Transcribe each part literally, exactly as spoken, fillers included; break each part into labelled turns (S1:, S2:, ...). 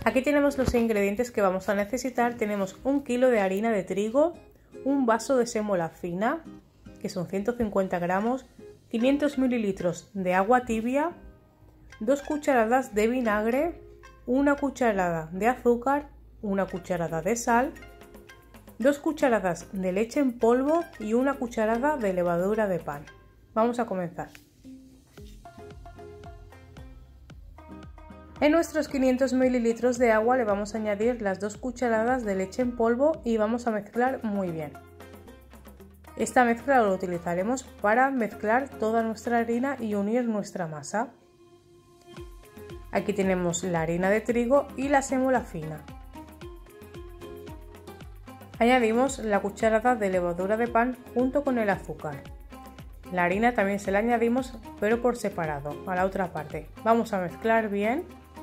S1: Aquí tenemos los ingredientes que vamos a necesitar. Tenemos un kilo de harina de trigo, un vaso de sémola fina, que son ciento cincuenta gramos, quinientos mililitros de agua tibia, dos cucharadas de vinagre, una cucharada de azúcar, una cucharada de sal, dos cucharadas de leche en polvo y una cucharada de levadura de pan. Vamos a comenzar. En nuestros quinientos mililitros de agua le vamos a añadir las dos cucharadas de leche en polvo y vamos a mezclar muy bien. Esta mezcla lo utilizaremos para mezclar toda nuestra harina y unir nuestra masa. Aquí tenemos la harina de trigo y la sémola fina. Añadimos la cucharada de levadura de pan junto con el azúcar. La harina también se la añadimos, pero por separado, a la otra parte. Vamos a mezclar bien.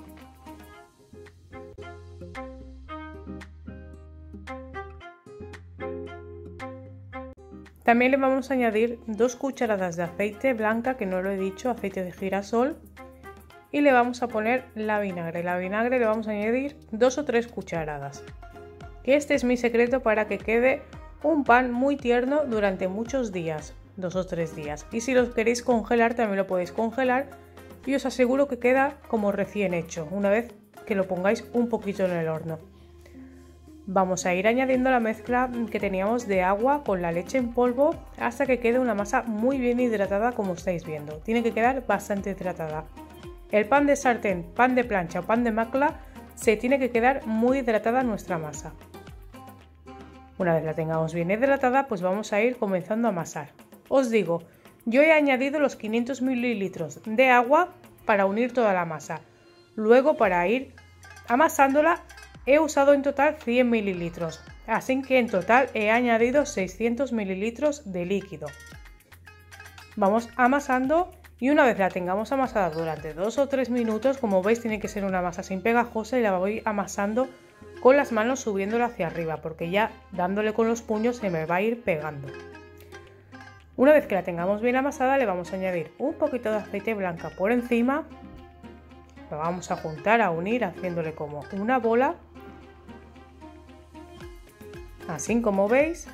S1: También le vamos a añadir dos cucharadas de aceite blanca, que no lo he dicho, aceite de girasol. Y le vamos a poner la vinagre. La vinagre le vamos a añadir dos o tres cucharadas. Este es mi secreto para que quede un pan muy tierno durante muchos días, dos o tres días. Y si lo queréis congelar, también lo podéis congelar. Y os aseguro que queda como recién hecho, una vez que lo pongáis un poquito en el horno. Vamos a ir añadiendo la mezcla que teníamos de agua con la leche en polvo hasta que quede una masa muy bien hidratada, como estáis viendo. Tiene que quedar bastante hidratada. El pan de sartén, pan de plancha o pan de macla, se tiene que quedar muy hidratada nuestra masa. Una vez la tengamos bien hidratada, pues vamos a ir comenzando a amasar. Os digo, yo he añadido los quinientos mililitros de agua para unir toda la masa. Luego, para ir amasándola, he usado en total cien mililitros, así que en total he añadido seiscientos mililitros de líquido. Vamos amasando y una vez la tengamos amasada durante dos o tres minutos, como veis tiene que ser una masa sin pegajosa, y la voy amasando con las manos subiéndola hacia arriba, porque ya dándole con los puños se me va a ir pegando. Una vez que la tengamos bien amasada, le vamos a añadir un poquito de aceite blanca por encima. Lo vamos a juntar, a unir, haciéndole como una bola. Así como veis.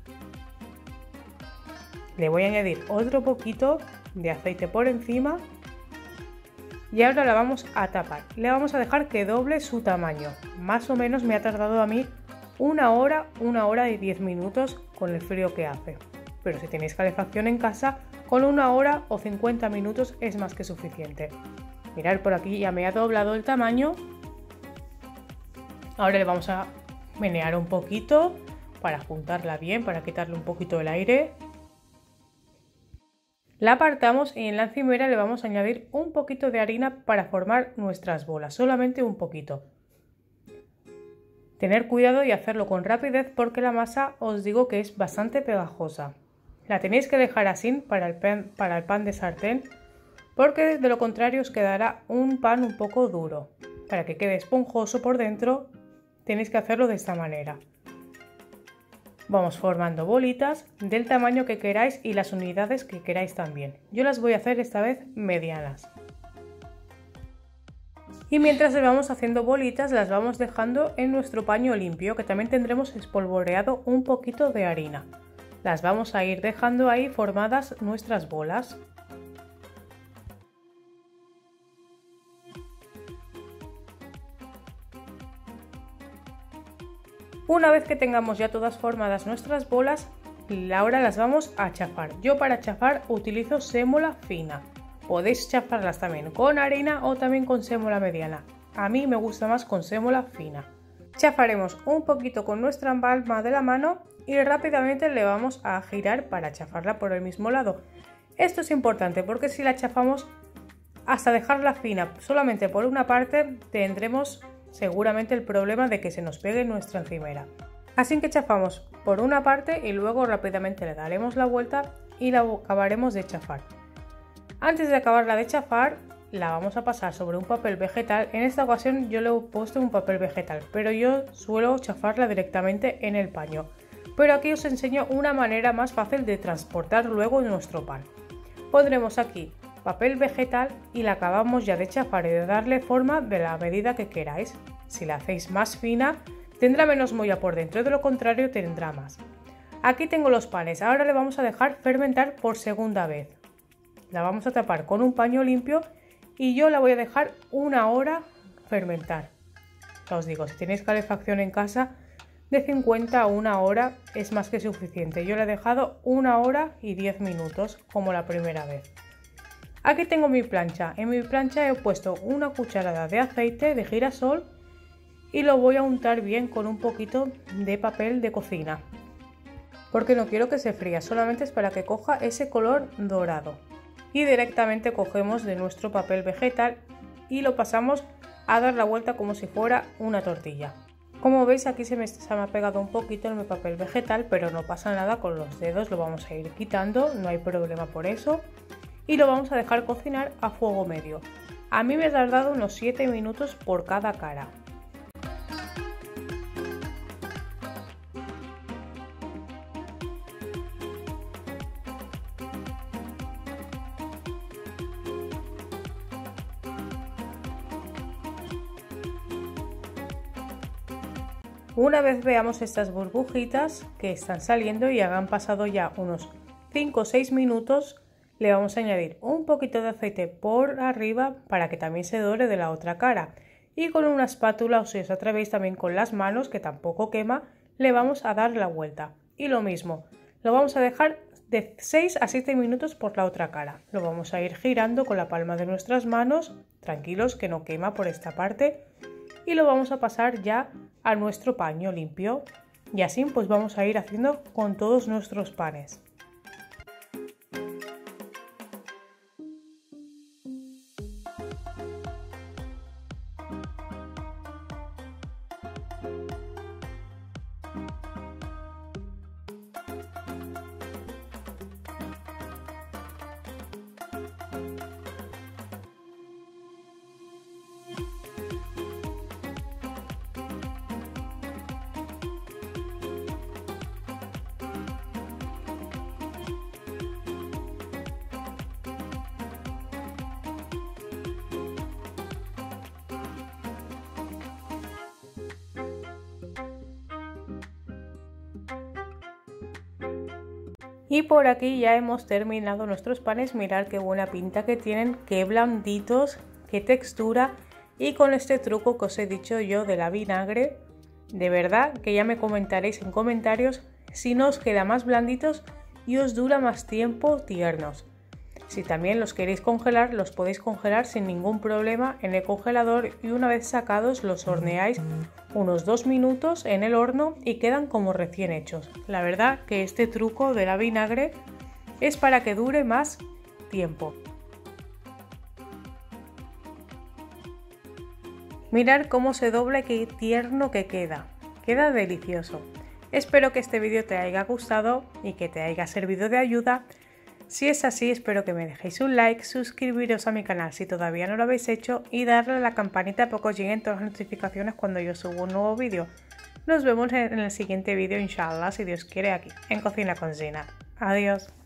S1: Le voy a añadir otro poquito de aceite por encima. Y ahora la vamos a tapar. Le vamos a dejar que doble su tamaño. Más o menos me ha tardado a mí una hora, una hora y diez minutos con el frío que hace. Pero si tenéis calefacción en casa, con una hora o cincuenta minutos es más que suficiente. Mirad, por aquí ya me ha doblado el tamaño. Ahora le vamos a menear un poquito para juntarla bien, para quitarle un poquito el aire. La apartamos y en la encimera le vamos a añadir un poquito de harina para formar nuestras bolas, solamente un poquito. Tener cuidado y hacerlo con rapidez, porque la masa os digo que es bastante pegajosa. La tenéis que dejar así para el pan, para el pan de sartén, porque de lo contrario os quedará un pan un poco duro. Para que quede esponjoso por dentro tenéis que hacerlo de esta manera. Vamos formando bolitas del tamaño que queráis y las unidades que queráis también. Yo las voy a hacer esta vez medianas. Y mientras le vamos haciendo bolitas, las vamos dejando en nuestro paño limpio, que también tendremos espolvoreado un poquito de harina. Las vamos a ir dejando ahí formadas nuestras bolas. Una vez que tengamos ya todas formadas nuestras bolas, ahora las vamos a chafar. Yo para chafar utilizo sémola fina. Podéis chafarlas también con harina o también con sémola mediana. A mí me gusta más con sémola fina. Chafaremos un poquito con nuestra palma de la mano y rápidamente le vamos a girar para chafarla por el mismo lado. Esto es importante porque si la chafamos hasta dejarla fina solamente por una parte, tendremos seguramente el problema de que se nos pegue nuestra encimera. Así que chafamos por una parte y luego rápidamente le daremos la vuelta y la acabaremos de chafar. Antes de acabarla de chafar, la vamos a pasar sobre un papel vegetal. En esta ocasión yo le he puesto un papel vegetal, pero yo suelo chafarla directamente en el paño. Pero aquí os enseño una manera más fácil de transportar luego nuestro pan. Pondremos aquí papel vegetal y la acabamos ya de chafar y de darle forma de la medida que queráis. Si la hacéis más fina, tendrá menos molla por dentro, de lo contrario tendrá más. Aquí tengo los panes, ahora le vamos a dejar fermentar por segunda vez. La vamos a tapar con un paño limpio y yo la voy a dejar una hora fermentar. Ya os digo, si tenéis calefacción en casa, de cincuenta a una hora es más que suficiente. Yo la he dejado una hora y diez minutos como la primera vez. Aquí tengo mi plancha. En mi plancha he puesto una cucharada de aceite de girasol y lo voy a untar bien con un poquito de papel de cocina. Porque no quiero que se fría, solamente es para que coja ese color dorado. Y directamente cogemos de nuestro papel vegetal y lo pasamos a dar la vuelta como si fuera una tortilla. Como veis, aquí se me, se me ha pegado un poquito en mi papel vegetal, pero no pasa nada, con los dedos lo vamos a ir quitando, no hay problema por eso. Y lo vamos a dejar cocinar a fuego medio. A mí me ha tardado unos siete minutos por cada cara. Una vez veamos estas burbujitas que están saliendo y hagan pasado ya unos cinco o seis minutos, le vamos a añadir un poquito de aceite por arriba para que también se dore de la otra cara. Y con una espátula, o si os atrevéis también con las manos, que tampoco quema, le vamos a dar la vuelta. Y lo mismo, lo vamos a dejar de seis a siete minutos por la otra cara. Lo vamos a ir girando con la palma de nuestras manos, tranquilos que no quema por esta parte. Y lo vamos a pasar ya a nuestro paño limpio. Y así pues vamos a ir haciendo con todos nuestros panes. Y por aquí ya hemos terminado nuestros panes. Mirad qué buena pinta que tienen, qué blanditos, qué textura. Y con este truco que os he dicho yo de la vinagre, de verdad que ya me comentaréis en comentarios si no os queda más blanditos y os dura más tiempo tiernos. Si también los queréis congelar, los podéis congelar sin ningún problema en el congelador y una vez sacados los horneáis unos dos minutos en el horno y quedan como recién hechos. La verdad que este truco de la vinagre es para que dure más tiempo. Mirad cómo se dobla y qué tierno que queda. Queda delicioso. Espero que este vídeo te haya gustado y que te haya servido de ayuda. Si es así, espero que me dejéis un like, suscribiros a mi canal si todavía no lo habéis hecho y darle a la campanita para que os lleguen todas las notificaciones cuando yo subo un nuevo vídeo. Nos vemos en el siguiente vídeo, inshallah, si Dios quiere, aquí, en Cocina con Zina. Adiós.